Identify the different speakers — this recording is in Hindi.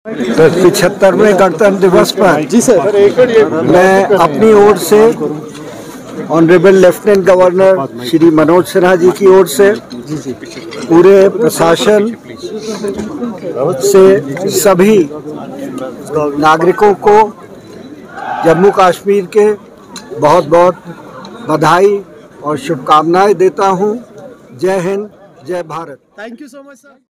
Speaker 1: 75वें गणतंत्र दिवस पर
Speaker 2: जी सर,
Speaker 1: मैं अपनी ओर से honourable lieutenant governor Shri Manoj Sinha ji की ओर से पूरे प्रशासन से सभी नागरिकों को जम्मू कश्मीर के बहुत बहुत बधाई और शुभकामनाएं देता हूं। जय हिंद, जय Bharat.
Speaker 2: Thank you so much sir.